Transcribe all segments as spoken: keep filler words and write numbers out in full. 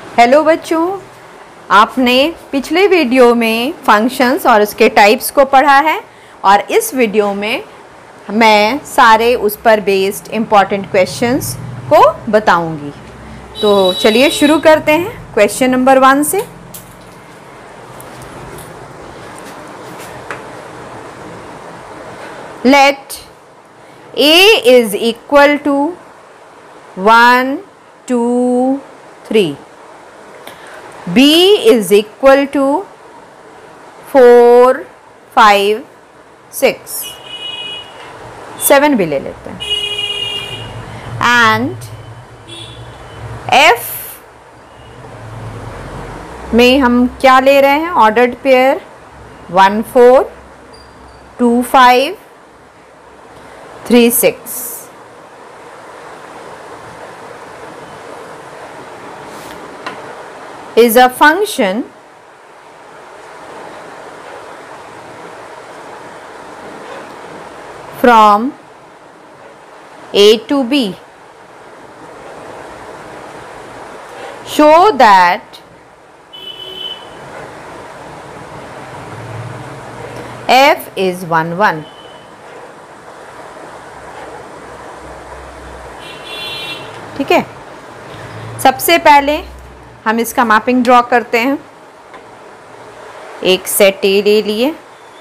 Hello बच्चों, आपने पिछले वीडियो में फंक्शंस और उसके टाइप्स को पढ़ा है और इस वीडियो में मैं सारे उस पर बेस्ड इम्पॉर्टेंट क्वेश्चंस को बताऊंगी। तो चलिए शुरू करते हैं क्वेश्चन नंबर वन से। Let A is equal to one, two, three. B is equal to four, five, six. seven भी ले लेते हैं। And F में हम क्या ले रहे हैं? Ordered pair one, four, two, five, three, six. Is a function from A to B. Show that F is one, one. ठीक है, सबसे पहले हम इसका मैपिंग ड्रॉ करते हैं। एक सेट ए ले लिए,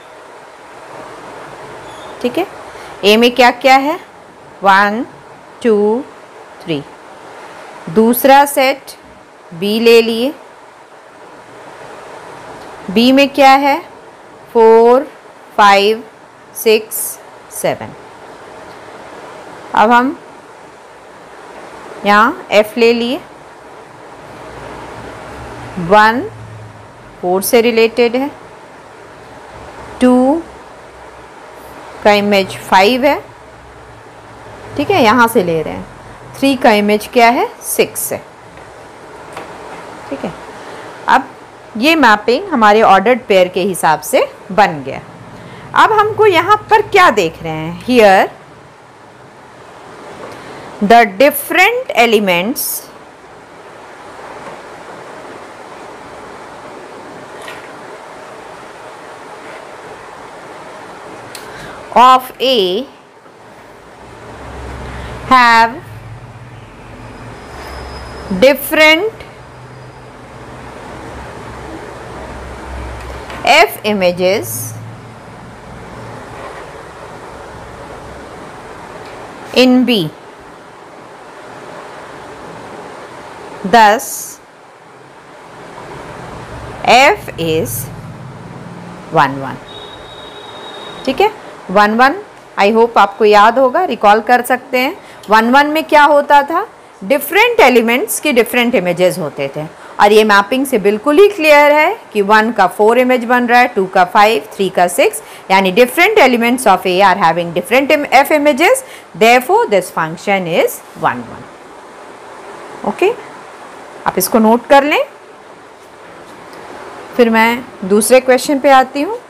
ठीक है। ए में क्या क्या है? One, two, three. दूसरा सेट बी ले लिए, बी में क्या है? Four, five, six, seven. अब हम यहाँ एफ ले लिए, वन फोर से रिलेटेड है, टू का इमेज फाइव है, ठीक है, यहाँ से ले रहे हैं। थ्री का इमेज क्या है? सिक्स है, ठीक है। अब ये मैपिंग हमारे ऑर्डर्ड पेयर के हिसाब से बन गया। अब हमको यहाँ पर क्या देख रहे हैं? Here the different elements of A have different F images in B. Thus F is one, one. ठीक है, वन वन आई होप आपको याद होगा, रिकॉल कर सकते हैं। वन वन में क्या होता था? डिफरेंट एलिमेंट्स की डिफरेंट इमेजेस होते थे और ये मैपिंग से बिल्कुल ही क्लियर है कि वन का फोर इमेज बन रहा है, टू का फाइव, थ्री का सिक्स, यानी different elements of A are having different f images, therefore this function is one one. Okay, आप इसको नोट कर लें। फिर मैं दूसरे क्वेश्चन पे आती हूँ।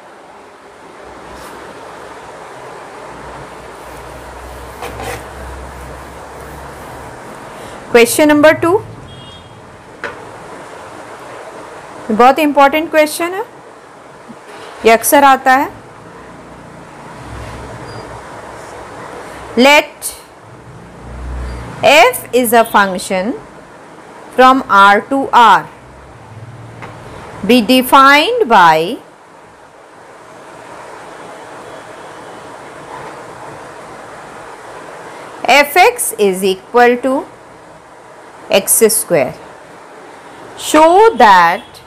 क्वेश्चन नंबर टू, बहुत इंपॉर्टेंट क्वेश्चन है, ये अक्सर आता है। Let f is a function from R to R be defined by fx is equal to x square. Show that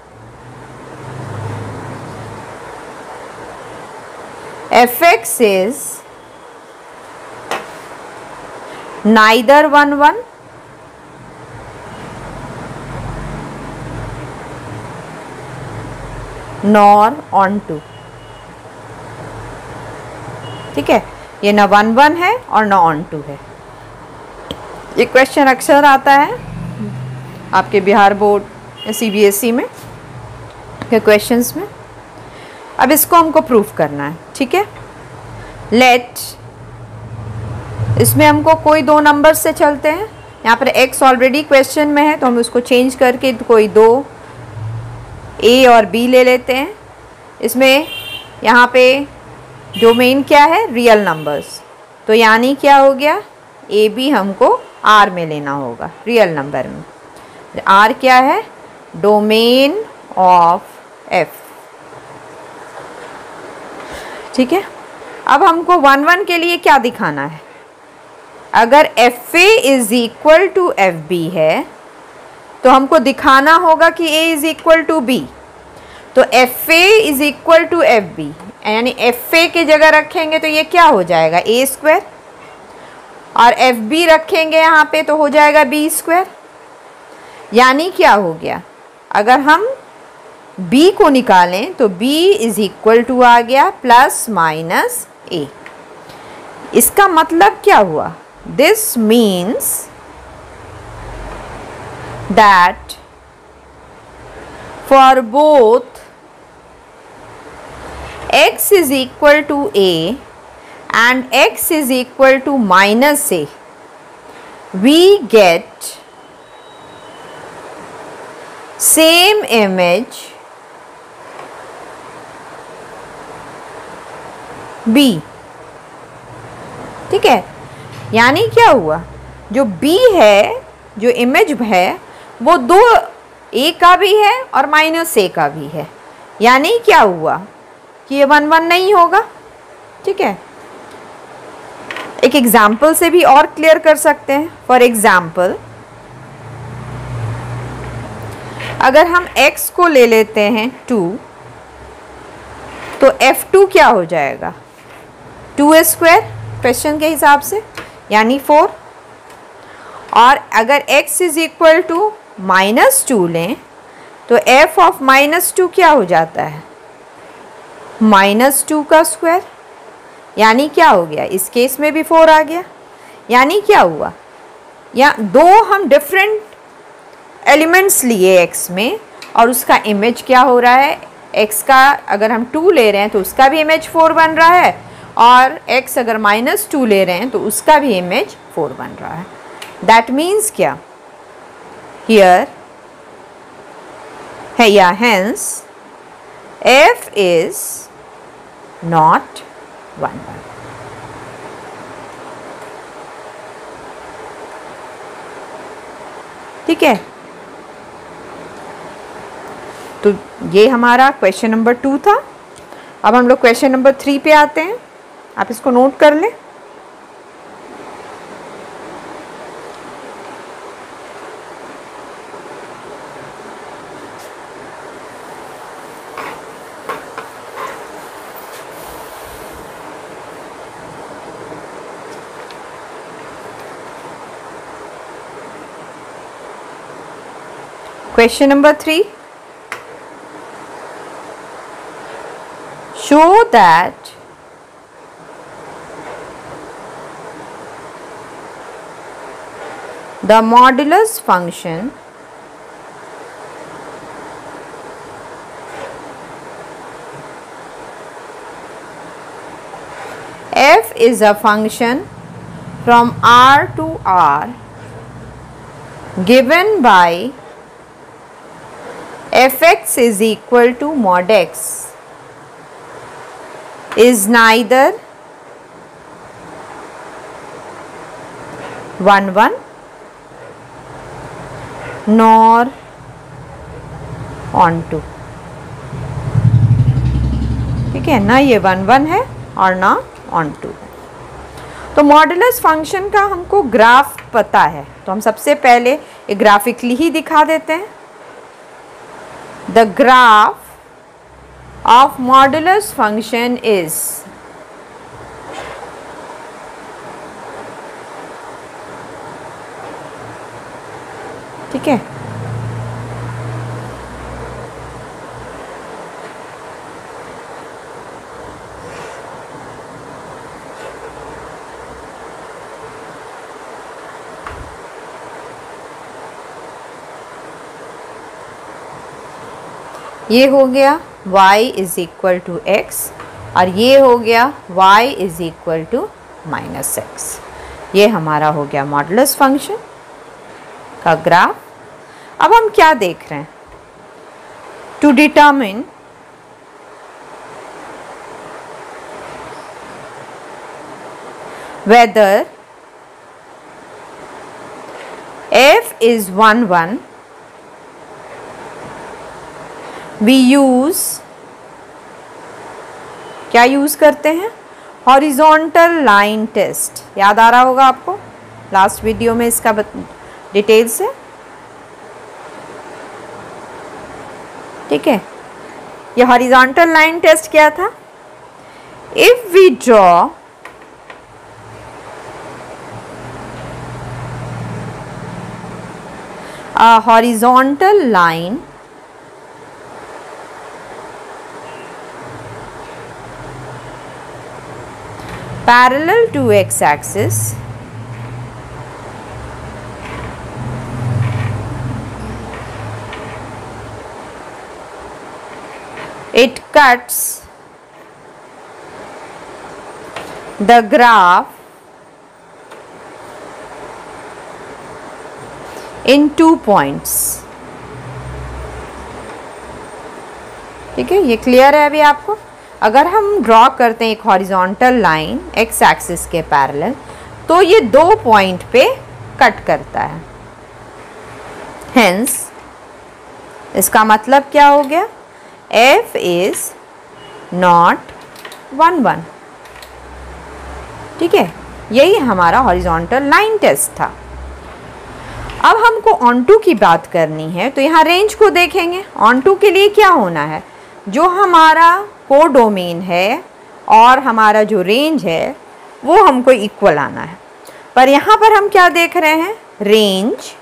fx is neither one one nor on two. ठीक है, ये ना वन वन है और ना ऑन टू है। ये question अक्सर आता है आपके बिहार बोर्ड या सी बी एस ई में के क्वेश्चंस में। अब इसको हमको प्रूफ करना है, ठीक है। लेट, इसमें हमको कोई दो नंबर से चलते हैं, यहाँ पर x ऑलरेडी क्वेश्चन में है तो हम उसको चेंज करके कोई दो a और b ले लेते हैं। इसमें यहाँ पे डोमेन क्या है, रियल नंबर्स, तो यानी क्या हो गया, ए बी हमको आर में लेना होगा, रियल नंबर में। आर क्या है, डोमेन ऑफ एफ। ठीक है, अब हमको वन वन के लिए क्या दिखाना है, अगर f a is equal to f b है तो हमको दिखाना होगा कि a is equal to b. तो f a is equal to f b, यानी एफ ए की जगह रखेंगे तो ये क्या हो जाएगा, ए स्क्वायर, और एफ बी रखेंगे यहाँ पे तो हो जाएगा बी स्क्वायर। यानी क्या हो गया, अगर हम b को निकालें तो b इज इक्वल टू आ गया प्लस माइनस ए। इसका मतलब क्या हुआ, this means that for both x is equal to a and x is equal to minus a, we get same image b। ठीक है, यानी क्या हुआ, जो b है, जो इमेज है वो दो a का भी है और माइनस a का भी है। यानी क्या हुआ कि ये वन वन नहीं होगा। ठीक है, एक एग्जाम्पल से भी और क्लियर कर सकते हैं। फॉर एग्जाम्पल, अगर हम x को ले लेते हैं टू, तो एफ टू क्या हो जाएगा, टू स्क्वायर क्वेश्चन के हिसाब से, यानी फोर। और अगर x is equal to minus two लें तो f ऑफ माइनस टू क्या हो जाता है, माइनस टू का स्क्वायर। यानी क्या हो गया, इस केस में भी फोर आ गया। यानी क्या हुआ, या दो हम डिफरेंट एलिमेंट्स लिए x में और उसका इमेज क्या हो रहा है, x का अगर हम टू ले रहे हैं तो उसका भी इमेज फोर बन रहा है, और x अगर माइनस टू ले रहे हैं तो उसका भी इमेज फोर बन रहा है। दैट मीन्स क्या, हियर है या hence f is not one one. ठीक है, तो ये हमारा क्वेश्चन नंबर टू था। अब हम लोग क्वेश्चन नंबर थ्री पे आते हैं, आप इसको नोट कर लें। Question number three. Show that the modulus function f is a function from R to R given by fx is equal to mod x is neither one one nor onto. ठीक है ना, ये one one है और ना onto. तो modulus function का हमको ग्राफ पता है, तो हम सबसे पहले एक ग्राफिकली ही दिखा देते हैं। The graph of modulus function is ठीक है, ये हो गया y is equal to x और ये हो गया y is equal to minus x. ये हमारा हो गया मॉडुलस फंक्शन। का ग्राफ। अब हम क्या देख रहे हैं, to determine whether f is one one, we use, क्या यूज करते हैं, हॉरिजॉन्टल लाइन टेस्ट। याद आ रहा होगा आपको, लास्ट वीडियो में इसका डिटेल से, ठीक है। ये हॉरिजॉन्टल लाइन टेस्ट क्या था, if we draw a horizontal line parallel to x-axis, it cuts the graph in two points। ठीक है, ये क्लियर है अभी आपको। अगर हम ड्रॉ करते हैं एक हॉरिजॉन्टल लाइन एक्स एक्सिस के पैरेलल, तो ये दो पॉइंट पे कट करता है। हेंस इसका मतलब क्या हो गया, f is not one one. ठीक है, यही हमारा हॉरिजॉन्टल लाइन टेस्ट था। अब हमको ऑन टू की बात करनी है, तो यहाँ रेंज को देखेंगे। ऑन टू के लिए क्या होना है, जो हमारा कोडोमेन है और हमारा जो रेंज है वो हमको इक्वल आना है। पर यहाँ पर हम क्या देख रहे हैं, range,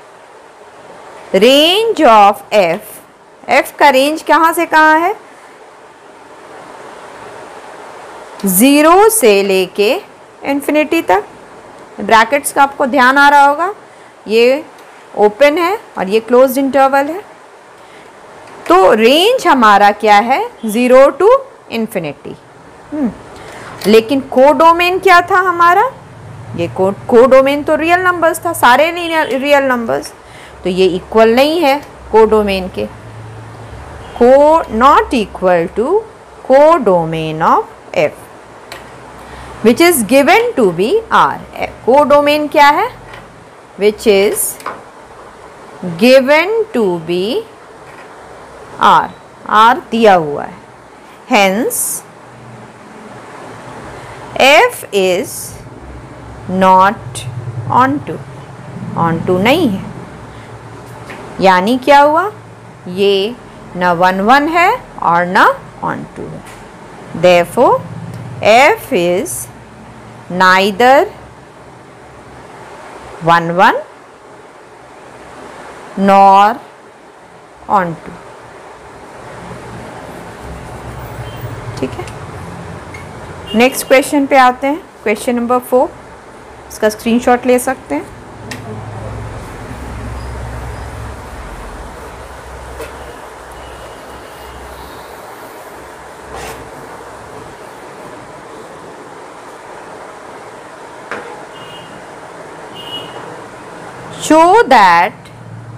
range of f, f का रेंज कहाँ से कहाँ है, ज़ीरो से लेके इन्फिनिटी तक। ब्रैकेट्स का आपको ध्यान आ रहा होगा, ये ओपन है और ये क्लोज्ड इंटरवल है। तो रेंज हमारा क्या है, ज़ीरो टू इन्फिनिटी। लेकिन कोडोमेन क्या था हमारा, ये को कोडोमेन तो रियल नंबर्स था, सारे रियल नंबर्स, तो ये इक्वल नहीं है कोडोमेन के, को not equal to codomain of f which is given to be r। Codomain क्या है, which is given to be r, r दिया हुआ है। hence f is not onto, onto नहीं है। यानी क्या हुआ, ये न वन वन है और न onto है। therefore f is neither one one nor onto। ठीक है, नेक्स्ट क्वेश्चन पे आते हैं, क्वेश्चन नंबर फोर। इसका स्क्रीनशॉट ले सकते हैं। Show that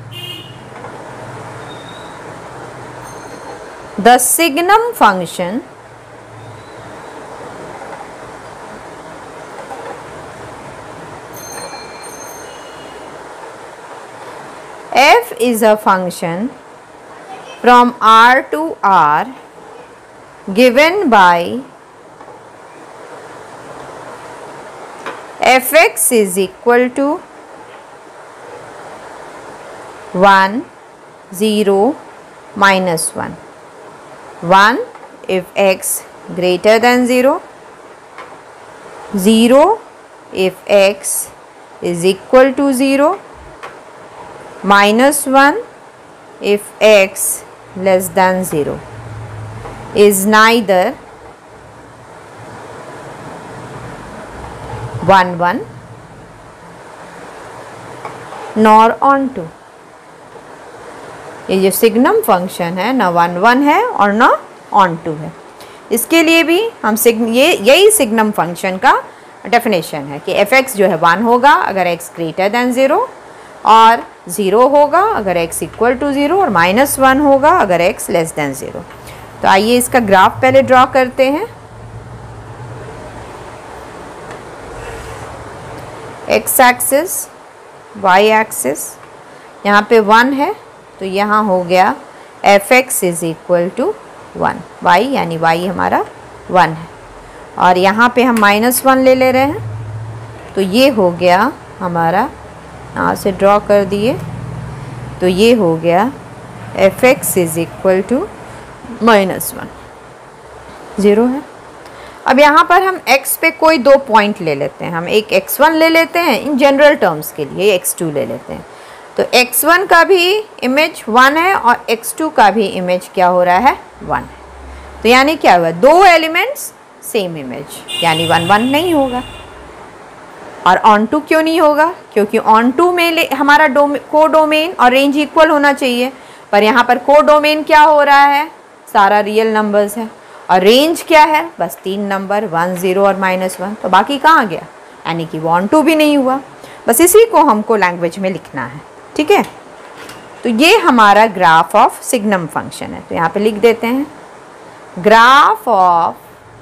the signum function f is a function from R to R given by fx is equal to one, zero, minus one. One if x greater than zero, zero if x is equal to zero, minus one if x less than zero, is neither one one nor onto। ये जो signum function है ना one one है और ना on to है। इसके लिए भी हम सिग्न ये यही सिग्नम फंक्शन का डेफिनेशन है कि एफ एक्स जो है वन होगा अगर एक्स ग्रेटर दैन ज़ीरो, और ज़ीरो होगा अगर x इक्वल टू ज़ीरो और माइनस वन होगा अगर x लेस देन ज़ीरो। तो आइए इसका ग्राफ पहले ड्रॉ करते हैं। x एक्सिस, y एक्सिस, यहाँ पे वन है तो यहाँ हो गया f x is equal to one, y यानी y हमारा वन है, और यहाँ पे हम माइनस वन ले ले रहे हैं तो ये हो गया हमारा, यहाँ से ड्रॉ कर दिए तो ये हो गया f x is equal to minus one, zero है। अब यहाँ पर हम x पे कोई दो पॉइंट ले लेते हैं, हम एक एक्स वन ले लेते हैं इन जनरल टर्म्स के लिए, एक्स टू ले लेते हैं। तो एक्स वन का भी इमेज वन है और एक्स टू का भी इमेज क्या हो रहा है, वन है। तो यानी क्या हुआ, दो एलिमेंट्स सेम इमेज, यानी वन वन नहीं होगा। और ऑन टू क्यों नहीं होगा, क्योंकि ऑन टू में हमारा डोमे को डोमेन और रेंज इक्वल होना चाहिए, पर यहाँ पर को डोमेन क्या हो रहा है, सारा रियल नंबर्स है, और रेंज क्या है, बस तीन नंबर वन, ज़ीरो और माइनस वन, तो बाकी कहाँ गया, यानी कि वो ऑन टू भी नहीं हुआ। बस इसी को हमको लैंग्वेज में लिखना है, ठीक है। तो ये हमारा ग्राफ ऑफ सिग्नम फंक्शन है, तो यहाँ पे लिख देते हैं graph of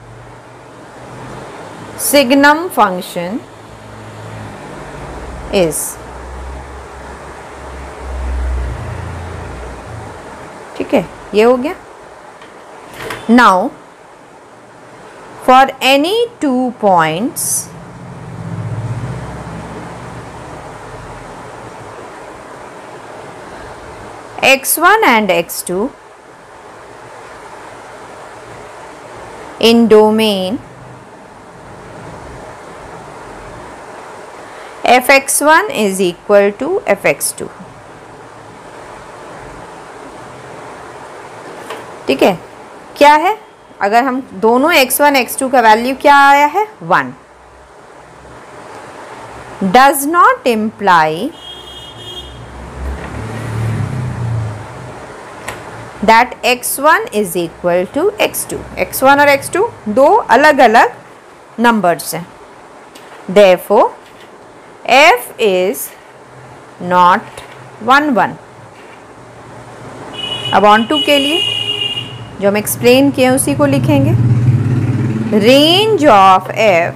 signum function is, ठीक है, ये हो गया। Now for any two points x one and x two in domain f x one is equal to f x two, ठीक है। क्या है, अगर हम दोनों एक्स वन एक्स टू का वैल्यू क्या आया है, one, does not imply that x one is equal to x two. X one और एक्स टू दो अलग अलग नंबर्स हैं, therefore f is not one one. अब ऑन टू के लिए जो हम एक्सप्लेन किए उसी को लिखेंगे, range of f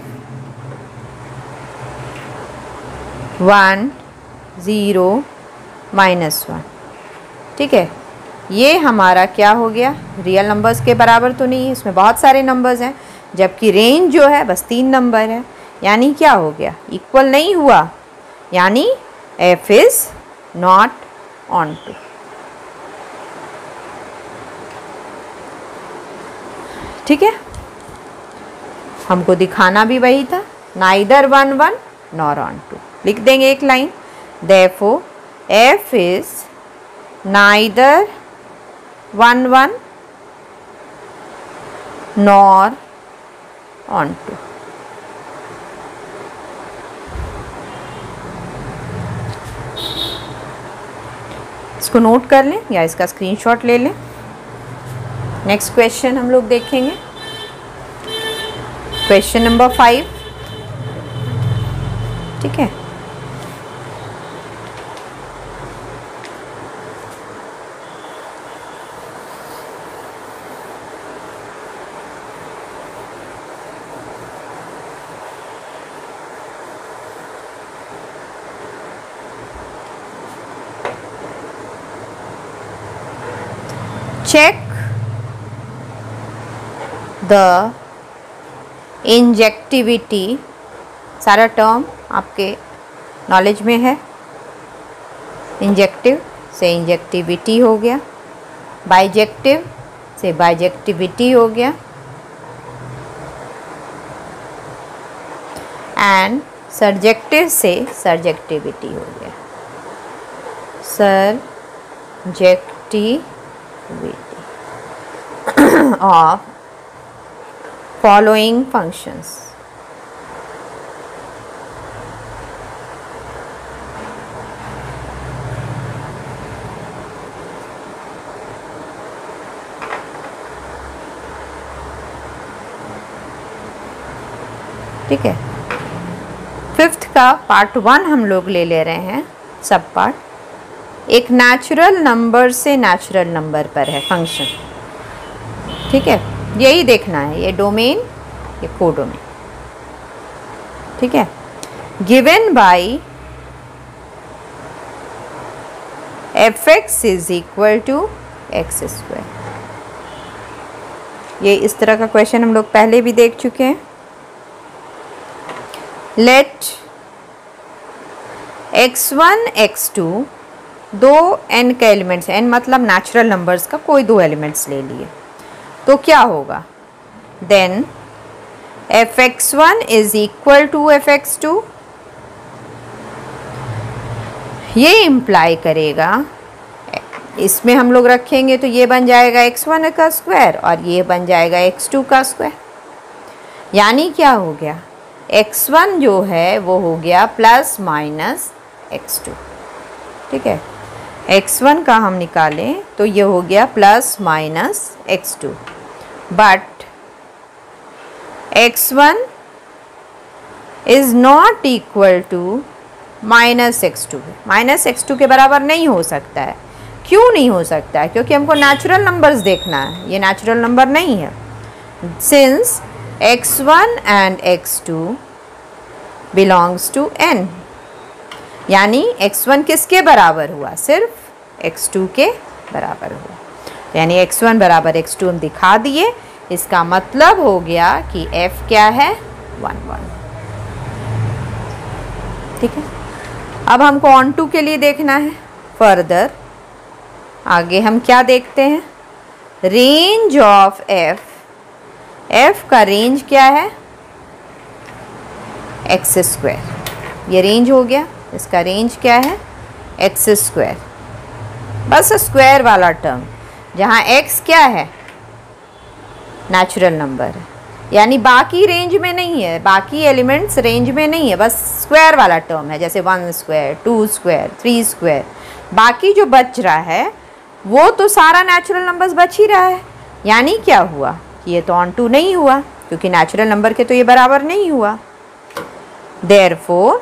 one, zero, minus one, ठीक है। ये हमारा क्या हो गया, रियल नंबर्स के बराबर तो नहीं है, इसमें बहुत सारे नंबर्स हैं, जबकि रेंज जो है बस तीन नंबर है, यानी क्या हो गया, इक्वल नहीं हुआ, यानी f is not onto, ठीक है। हमको दिखाना भी वही था, neither one one nor onto, लिख देंगे एक line, therefore f is neither one one nor onto. इसको नोट कर लें या इसका स्क्रीनशॉट ले लें। नेक्स्ट क्वेश्चन हम लोग देखेंगे, क्वेश्चन नंबर फाइव, ठीक है। check the injectivity, सारा टर्म आपके नॉलेज में है, इंजेक्टिव से इंजेक्टिविटी हो गया, बाइजेक्टिव से बाइजेक्टिविटी हो गया, एंड सर्जेक्टिव से सर्जेक्टिविटी हो गया, सर्जेक्टिविटी of following functions, ठीक है। फिफ्थ का पार्ट वन हम लोग ले ले रहे हैं, सब पार्ट, एक नेचुरल नंबर से नेचुरल नंबर पर है फंक्शन, ठीक है, यही देखना है, ये डोमेन ये कोडोमेन, ठीक है। Given by f x is equal to x square, ये इस तरह का क्वेश्चन हम लोग पहले भी देख चुके हैं। Let x one x two, दो n के एलिमेंट्स, n मतलब नेचुरल नंबर्स का कोई दो एलिमेंट्स ले लिए, तो क्या होगा, then f x one is equal to f x two, ये इम्प्लाई करेगा, इसमें हम लोग रखेंगे तो ये बन जाएगा एक्स वन का स्क्वायर और ये बन जाएगा एक्स टू का स्क्वायर, यानी क्या हो गया, एक्स वन जो है वो हो गया प्लस माइनस एक्स टू, ठीक है। एक्स वन का हम निकालें तो ये हो गया plus minus x two, but x one is not equal to minus x two, minus x two के बराबर नहीं हो सकता है। क्यों नहीं हो सकता है, क्योंकि हमको नेचुरल नंबर्स देखना है, ये नेचुरल नंबर नहीं है। Since x one and x two belongs to n, यानी एक्स वन किसके बराबर हुआ, सिर्फ एक्स टू के बराबर हुआ, यानी एक्स वन बराबर एक्स टू हम दिखा दिए, इसका मतलब हो गया कि f क्या है, वन वन, ठीक है। अब हमको ऑन टू के लिए देखना है फर्दर, आगे हम क्या देखते हैं, रेंज ऑफ f, f का रेंज क्या है, एक्स स्क्वायर, ये रेंज हो गया, इसका रेंज क्या है, एक्स स्क्वायर, बस स्क्वायर वाला टर्म, जहाँ x क्या है, नेचुरल नंबर है, यानी बाकी रेंज में नहीं है, बाकी एलिमेंट्स रेंज में नहीं है, बस स्क्वायर वाला टर्म है, जैसे one square, two square, three square, बाकी जो बच रहा है वो तो सारा नेचुरल नंबर्स बच ही रहा है, यानी क्या हुआ, ये तो ऑन टू नहीं हुआ, क्योंकि नेचुरल नंबर के तो ये बराबर नहीं हुआ। Therefore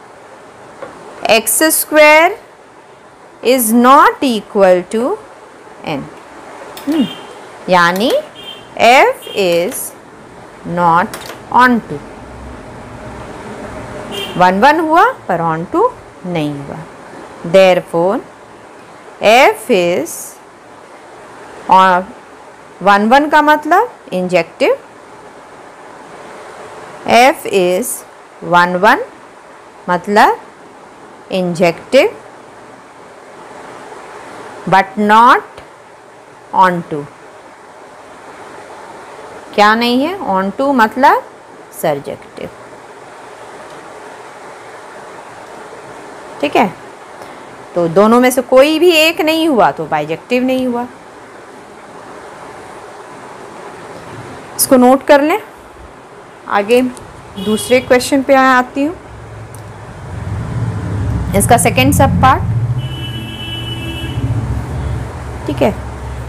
x square is not equal to n, यानी f is not onto, one one हुआ पर ऑन टू नहीं हुआ। देयरफॉर f इज और वन वन का मतलब injective, f is one one मतलब injective but not onto, क्या नहीं है, ऑन टू मतलब सर्जेक्टिव, ठीक है। तो दोनों में से कोई भी एक नहीं हुआ तो बाइजेक्टिव नहीं हुआ, इसको नोट कर लें। आगे दूसरे क्वेश्चन पे आती हूँ, इसका सेकंड सब पार्ट, ठीक है।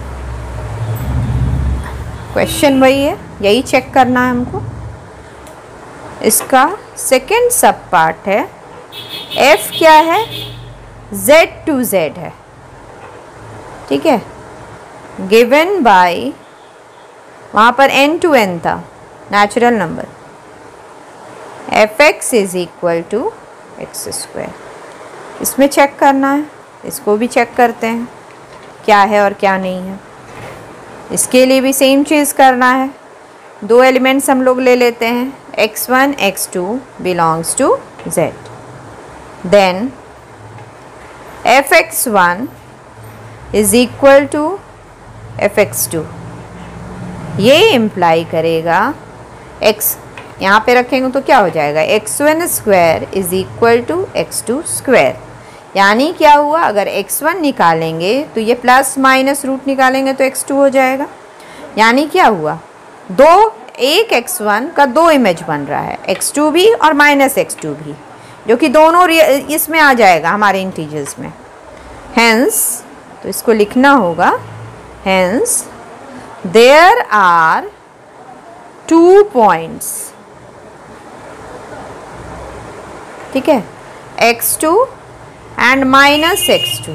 क्वेश्चन वही है, यही चेक करना है हमको। इसका सेकंड सब पार्ट है, f क्या है, z टू z है, ठीक है, गिवन बाय, वहाँ पर n टू n था natural number, f x is equal to x square, इसमें चेक करना है, इसको भी चेक करते हैं क्या है और क्या नहीं है। इसके लिए भी सेम चीज़ करना है, दो एलिमेंट्स हम लोग ले लेते हैं, x one x two belongs to z, then f x one is equal to f x two, ये इम्प्लाई करेगा x, यहाँ पे रखेंगे तो क्या हो जाएगा, x one square is equal to x two square, यानी क्या हुआ, अगर एक्स वन निकालेंगे तो ये प्लस माइनस रूट निकालेंगे तो एक्स टू हो जाएगा, यानी क्या हुआ, दो एक एक्स वन का दो इमेज बन रहा है, एक्स टू भी और माइनस एक्स टू भी, जो कि दोनों इसमें आ जाएगा हमारे इंटीजर्स में। हेंस, तो इसको लिखना होगा, hence there are two points, ठीक है, x two and minus x two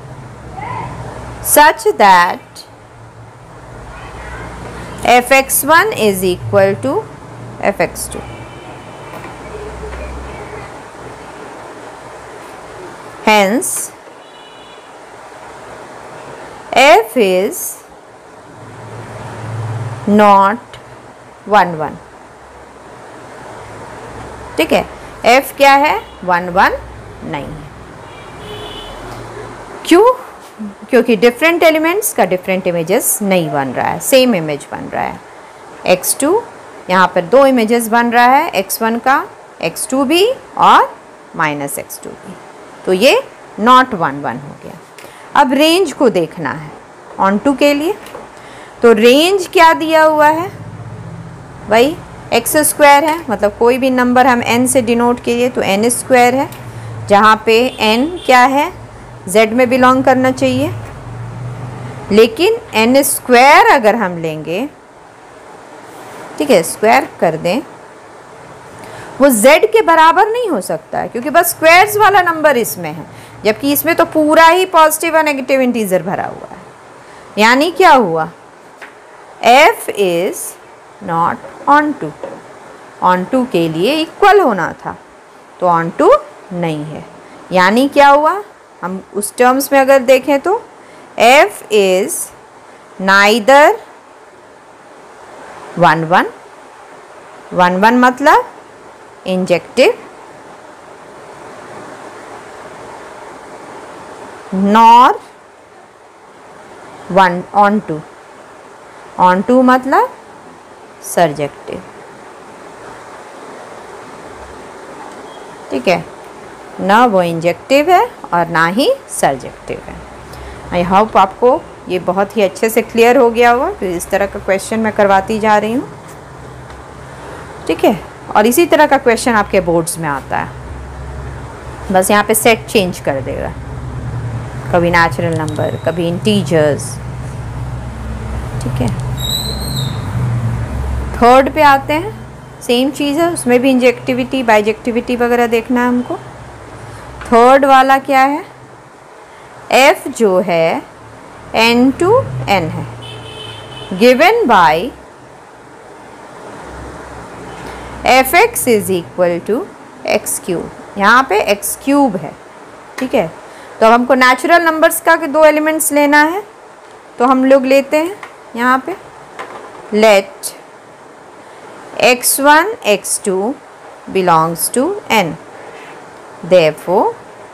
such that f x one is equal to f x two. Hence f is not one one. ठीक है, f क्या है? वन वन नहीं है. क्यों? क्योंकि डिफरेंट एलिमेंट्स का डिफरेंट इमेजेस नहीं बन रहा है, सेम इमेज बन रहा है. एक्स टू यहाँ पर दो इमेजेस बन रहा है, एक्स वन का, एक्स टू भी और माइनस एक्स टू भी. तो ये नॉट वन वन हो गया. अब रेंज को देखना है ऑन टू के लिए. तो रेंज क्या दिया हुआ है भाई? एक्स स्क्वायर है, मतलब कोई भी नंबर हम n से डिनोट किए तो n स्क्वायर है, जहाँ पे n क्या है? z में बिलोंग करना चाहिए. लेकिन n स्क्वायर अगर हम लेंगे, ठीक है, स्क्वायर कर दें, वो z के बराबर नहीं हो सकता है, क्योंकि बस स्क्वायर्स वाला नंबर इसमें है, जबकि इसमें तो पूरा ही पॉजिटिव और नेगेटिव इंटीजर भरा हुआ है. यानी क्या हुआ? f is not onto. Onto के लिए इक्वल होना था, तो ऑन टू नहीं है. यानी क्या हुआ? हम उस टर्म्स में अगर देखें तो f is neither one one. One one मतलब injective, nor one onto. Onto मतलब सर्जेक्टिव. ठीक है, ना वो इंजेक्टिव है और ना ही सर्जेक्टिव है. आई होप आपको ये बहुत ही अच्छे से क्लियर हो गया होगा कि इस तरह का क्वेश्चन मैं करवाती जा रही हूँ. ठीक है, और इसी तरह का क्वेश्चन आपके बोर्ड्स में आता है. बस यहाँ पे सेट चेंज कर देगा, कभी नेचुरल नंबर, कभी इंटीजर्स. ठीक है, थर्ड पे आते हैं. सेम चीज़ है, उसमें भी इंजेक्टिविटी बाइजेक्टिविटी वगैरह देखना है हमको. थर्ड वाला क्या है? f जो है n टू n है, given by f x is equal to x cube. यहाँ पे एक्स क्यूब है. ठीक है, तो अब हमको नेचुरल नंबर्स का दो एलिमेंट्स लेना है, तो हम लोग लेते हैं यहाँ पे. Let x one x two belongs to n. therefore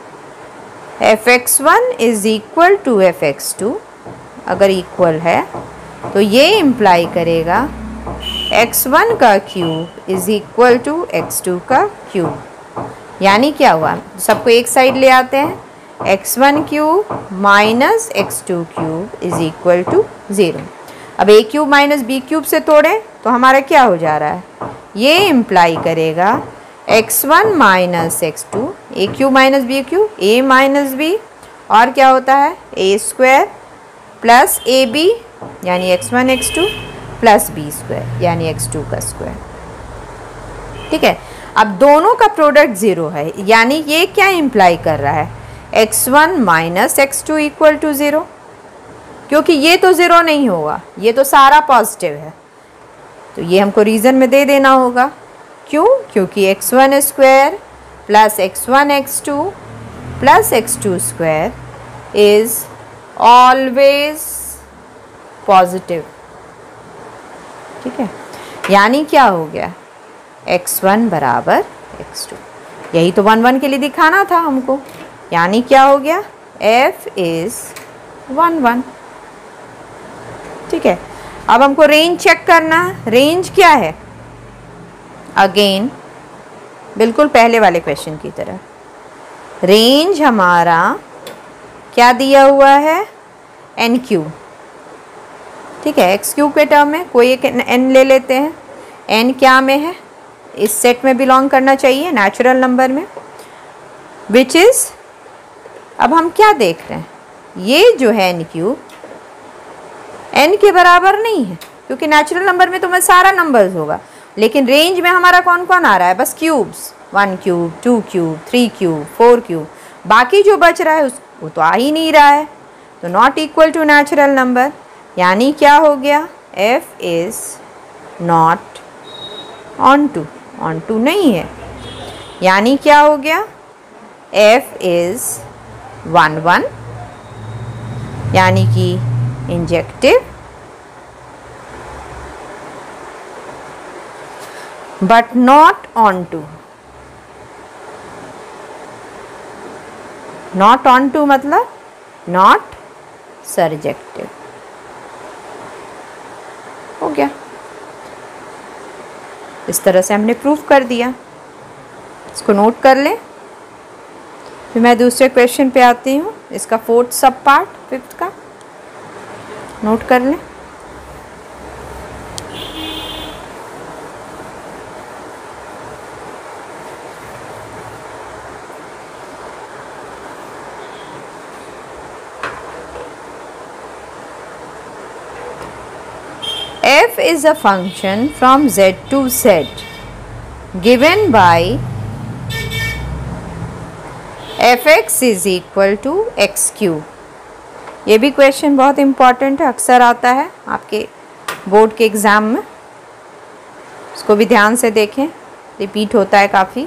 f x one is equal to f x two. अगर इक्वल है तो ये इम्प्लाई करेगा एक्स वन का cube is equal to x two का क्यूब. यानी क्या हुआ? सबको एक साइड ले आते हैं. X one cube minus x two cube is equal to zero. अब a cube minus b cube से तोड़ें तो हमारा क्या हो जा रहा है? ये इम्प्लाई करेगा x one minus x two, a cube minus b cube, a minus b, और क्या होता है? A square plus a b यानी x one x two plus b square यानी एक्स टू का स्क्वायर. ठीक है, अब दोनों का प्रोडक्ट ज़ीरो है, यानी ये क्या इम्प्लाई कर रहा है? X one minus x two equal to zero. क्योंकि ये तो ज़ीरो नहीं होगा, ये तो सारा पॉजिटिव है, तो ये हमको रीज़न में दे देना होगा. क्यों? क्योंकि x one square plus x one x two plus x two square is always positive. ठीक है, यानी क्या हो गया? एक्स वन बराबर एक्स टू. यही तो वन वन के लिए दिखाना था हमको. यानी क्या हो गया? f is one one. ठीक है, अब हमको रेंज चेक करना है. रेंज क्या है? अगेन बिल्कुल पहले वाले क्वेश्चन की तरह, रेंज हमारा क्या दिया हुआ है? N cube. ठीक है, एक्स क्यूब के टर्म में कोई एक एन ले लेते हैं. एन क्या में है? इस सेट में बिलोंग करना चाहिए, नेचुरल नंबर में, विच इज़, अब हम क्या देख रहे हैं? ये जो है एन क्यूब एन के बराबर नहीं है, क्योंकि नेचुरल नंबर में तो मैं सारा नंबर्स होगा, लेकिन रेंज में हमारा कौन कौन आ रहा है? बस cubes. One cube, two cube, three cube, four cube. बाकी जो बच रहा है उस वो तो आ ही नहीं रहा है, तो not equal to natural number, यानी क्या हो गया, f is not onto, onto नहीं है, यानी क्या हो गया, f इज़ वन वन, यानी कि injective but not onto. Not onto मतलब नॉट सर्जेक्टिव। हो गया, इस तरह से हमने प्रूफ कर दिया। इसको नोट कर लें। फिर मैं दूसरे क्वेश्चन पे आती हूँ, इसका फोर्थ सब पार्ट, फिफ्थ का नोट कर लें। f is a function from z to z given by fx is equal to x cube। ये भी क्वेश्चन बहुत इम्पॉर्टेंट है, अक्सर आता है आपके बोर्ड के एग्ज़ाम में, इसको भी ध्यान से देखें, रिपीट होता है काफ़ी।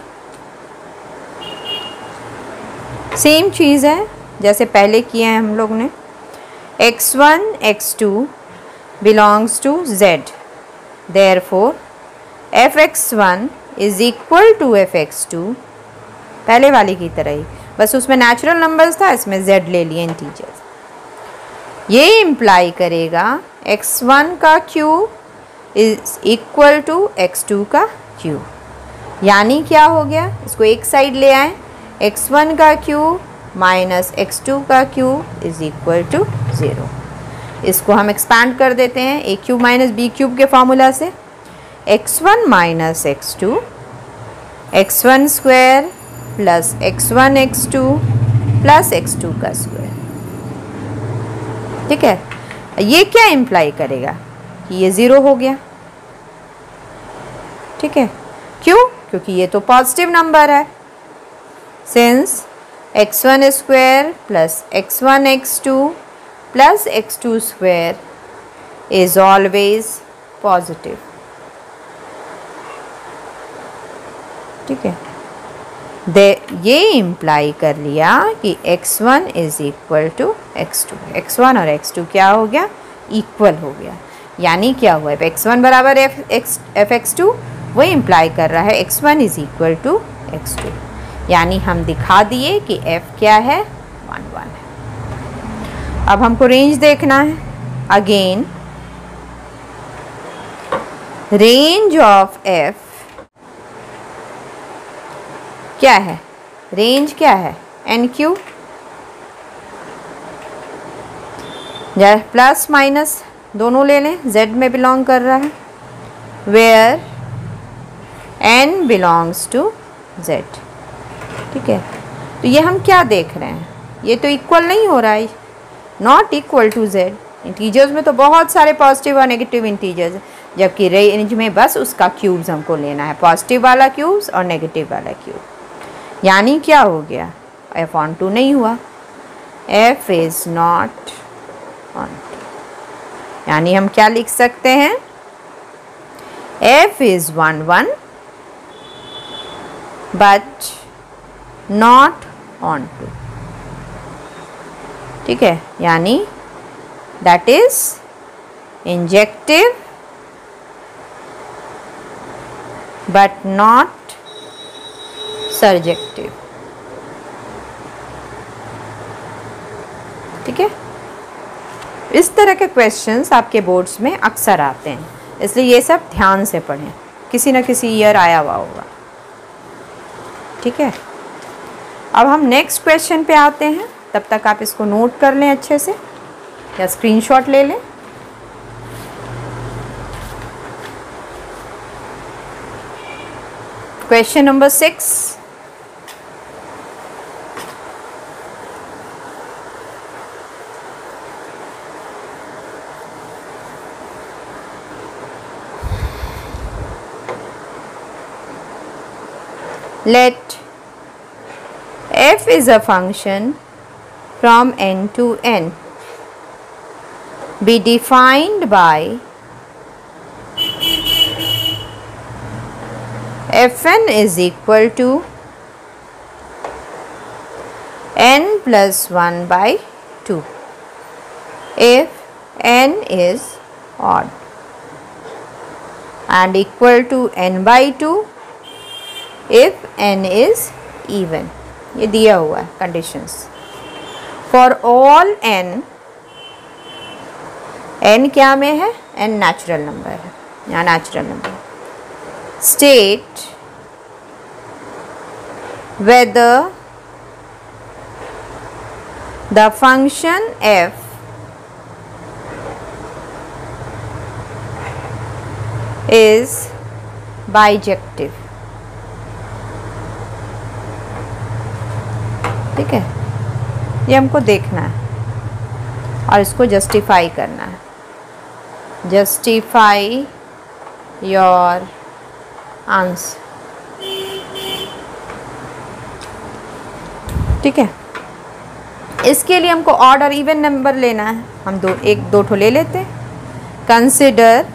सेम चीज़ है जैसे पहले किए हैं हम लोग ने, x one x two belongs to z, therefore f x one is equal to f x two, पहले वाली की तरह ही, बस उसमें नेचुरल नंबर्स था, इसमें z ले लिए इंटीजर्स। ये इम्प्लाई करेगा एक्स वन का cube is equal to x two का क्यूब, यानी क्या हो गया, इसको एक साइड ले आए, एक्स वन का क्यूब माइनस एक्स टू का cube is equal to zero. इसको हम एक्सपैंड कर देते हैं a cube minus b cube के फॉर्मूला से, x one minus x two, x one square plus x one x two plus x two का square. ठीक है, ये क्या इम्प्लाई करेगा कि ये ज़ीरो हो गया। ठीक है, क्यों, क्योंकि ये तो पॉजिटिव नंबर है, since x one square plus x one x two plus x two square is always positive. ठीक है, दे ये इम्प्लाई कर लिया कि x one is equal to x two, x one और एक्स टू क्या हो गया, इक्वल हो गया, यानी क्या हुआ, एक्स वन बराबर f x f x two, वो इम्प्लाई कर रहा है x one is equal to x two, यानी हम दिखा दिए कि f क्या है, वन वन है। अब हमको रेंज देखना है, अगेन रेंज ऑफ f क्या है, रेंज क्या है, एन क्यू, प्लस माइनस दोनों ले लें, z में बिलोंग कर रहा है, where n belongs to z। ठीक है, तो ये हम क्या देख रहे हैं, ये तो इक्वल नहीं हो रहा है, not equal to z। Integers में तो बहुत सारे पॉजिटिव और नेगेटिव इंटीजर्स, जबकि रेंज में बस उसका क्यूब्स हमको लेना है, पॉजिटिव वाला क्यूब्स और नेगेटिव वाला क्यूब, यानी क्या हो गया, f ऑन टू नहीं हुआ, f is not onto, यानी हम क्या लिख सकते हैं, f is one one but not onto. ठीक है, यानी that is injective but not surjective. ठीक है, इस तरह के क्वेश्चंस आपके बोर्ड्स में अक्सर आते हैं, इसलिए ये सब ध्यान से पढ़ें, किसी न किसी ईयर आया हुआ होगा। ठीक है, अब हम नेक्स्ट क्वेश्चन पे आते हैं, तब तक आप इसको नोट कर लें अच्छे से या स्क्रीनशॉट ले लें। Question number six, let f f is a function from n to n, be defined by fn is equal to n plus one by two if n is odd, and equal to n by two if n is even. ये दिया हुआ है conditions. For all n, n क्या में है? n natural number है, यहाँ natural number. State whether the function f is bijective. ठीक है, ये हमको देखना है और इसको जस्टिफाई करना है. Justify your answer. ठीक है, इसके लिए हमको ऑड और इवन नंबर लेना है. हम दो एक दो ठो ले लेते हैं. Consider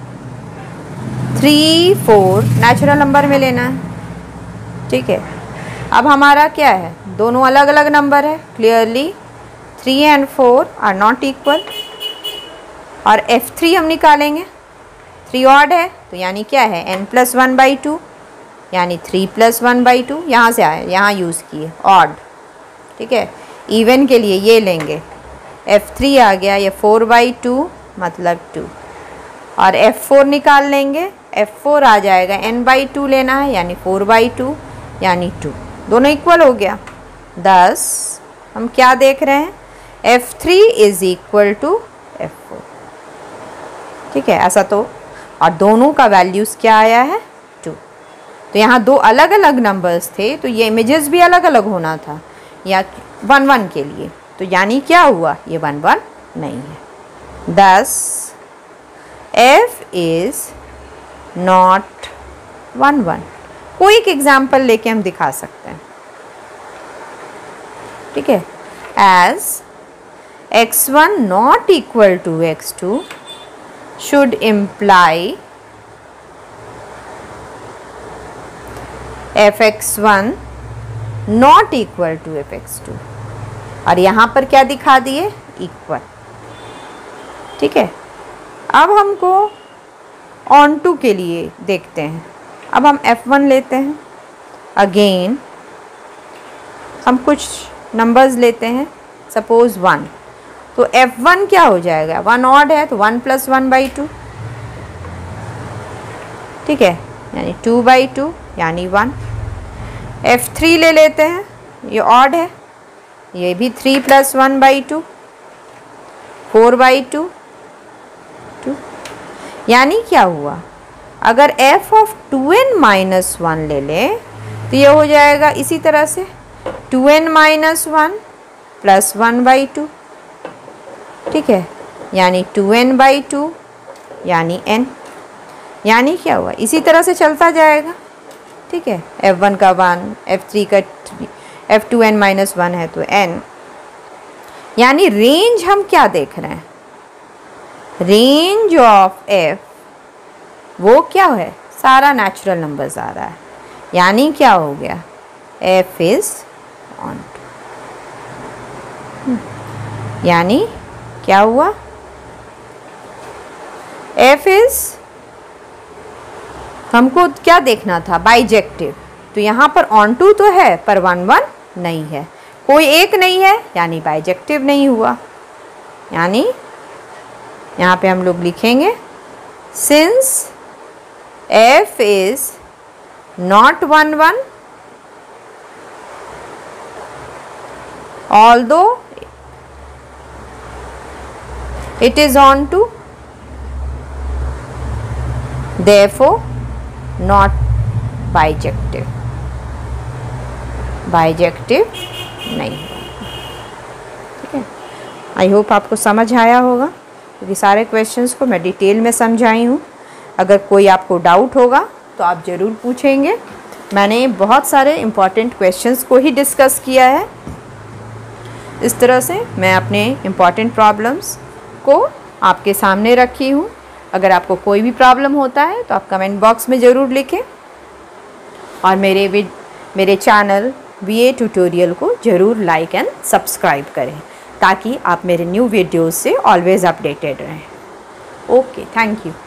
three four natural number में लेना है. ठीक है, अब हमारा क्या है? दोनों अलग अलग नंबर है. Clearly three and four are not equal, और एफ थ्री हम निकालेंगे. थ्री ऑड है तो यानी क्या है? N plus one by two, यानी three plus one by two. यहाँ से आए, यहाँ यूज़ किए ऑड. ठीक है, इवन के लिए ये लेंगे. एफ थ्री आ गया, ये फोर बाई टू मतलब टू, और एफ फोर निकाल लेंगे. एफ फोर आ जाएगा, एन बाई टू लेना है यानी फोर बाई टू यानी टू. दोनों इक्वल हो गया. दस हम क्या देख रहे हैं? F three is equal to f four. ठीक है, ऐसा तो. और दोनों का वैल्यूज़ क्या आया है? टू. तो यहाँ दो अलग अलग नंबर्स थे तो ये इमेजेस भी अलग अलग होना था, या वन वन के लिए. तो यानी क्या हुआ? ये वन वन नहीं है. Thus f is not one one. कोई एक एग्जाम्पल लेके हम दिखा सकते हैं. ठीक है, as x one not equal to x two should imply f x one not equal to f x two. और यहाँ पर क्या दिखा दिए? इक्वल. ठीक है, अब हमको ऑन टू के लिए देखते हैं. अब हम एफ वन लेते हैं. अगेन हम कुछ नंबर्स लेते हैं, सपोज वन. तो एफ वन क्या हो जाएगा? वन ऑड है तो one plus one by two. ठीक है, यानी टू बाई टू यानी वन. एफ थ्री ले लेते हैं, ये ऑड है, ये भी three plus one by two, four by two two. यानी क्या हुआ? अगर f of two n minus one ले लें तो ये हो जाएगा इसी तरह से two n minus one plus one by two. ठीक है, यानी टू एन बाई टू यानी n. यानी क्या हुआ? इसी तरह से चलता जाएगा. ठीक है, एफ वन का वन, एफ थ्री का three, f two n minus one है तो n. यानी रेंज हम क्या देख रहे हैं? रेंज ऑफ f वो क्या है? सारा नेचुरल नंबर्स आ रहा है. यानी क्या हो गया? f is onto. यानी क्या हुआ? f इज, हमको क्या देखना था? बाइजेक्टिव. तो यहाँ पर ऑन टू तो है पर वन वन नहीं है, कोई एक नहीं है, यानी बाइजेक्टिव नहीं हुआ. यानी यहाँ पे हम लोग लिखेंगे since f is not one one, although it is on to, therefore not bijective. bijective नहीं. ठीक है, आई होप आपको समझ आया होगा, क्योंकि सारे क्वेश्चंस को मैं डिटेल में समझाई हूँ. अगर कोई आपको डाउट होगा तो आप ज़रूर पूछेंगे. मैंने बहुत सारे इम्पॉर्टेंट क्वेश्चंस को ही डिस्कस किया है। इस तरह से मैं अपने इम्पॉर्टेंट प्रॉब्लम्स को आपके सामने रखी हूँ। अगर आपको कोई भी प्रॉब्लम होता है तो आप कमेंट बॉक्स में ज़रूर लिखें और मेरे vid मेरे चैनल वी ए ट्यूटोरियल को ज़रूर लाइक एंड सब्सक्राइब करें ताकि आप मेरे न्यू वीडियोज़ से ऑलवेज़ अपडेटेड रहें। Okay, thank you.